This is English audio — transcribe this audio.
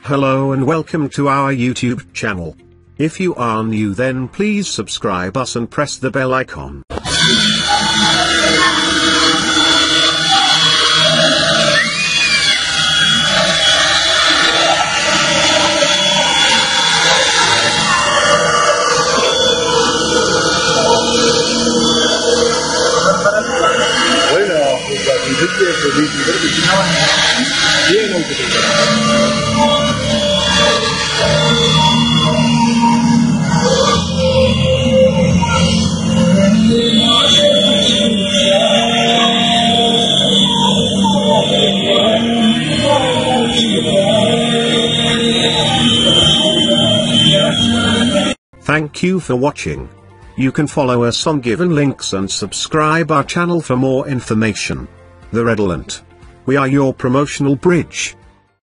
Hello and welcome to our YouTube channel. If you are new, then please subscribe us and press the bell icon. Thank you for watching. You can follow us on given links and subscribe our channel for more information. The Redolent. We are your promotional bridge.